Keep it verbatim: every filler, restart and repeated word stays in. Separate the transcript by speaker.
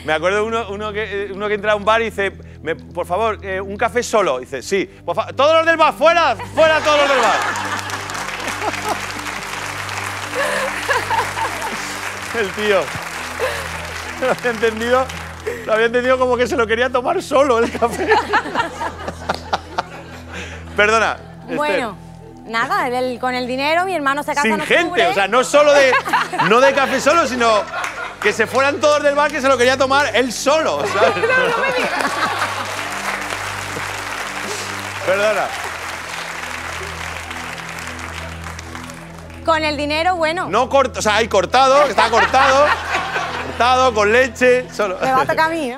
Speaker 1: Me acuerdo uno, uno, que, uno que entra a un bar y dice, me, por favor, eh, un café solo. Dice, sí. Por favor, todos los del bar, fuera, fuera todos los del bar. El tío. Lo había entendido, lo había entendido como que se lo quería tomar solo el café. Perdona.
Speaker 2: Bueno, Esther. nada, el, con el dinero mi hermano se casa
Speaker 1: Sin
Speaker 2: en octubre.
Speaker 1: gente, o sea, no solo de, no de café solo, sino que se fueran todos del bar que se lo quería tomar él solo, ¿sabes?
Speaker 2: No, no me digas.
Speaker 1: Perdona.
Speaker 2: Con el dinero, bueno.
Speaker 1: No corto, o sea, hay cortado, está cortado, cortado con leche, solo.
Speaker 2: Me va a tocar a mí, ¿no?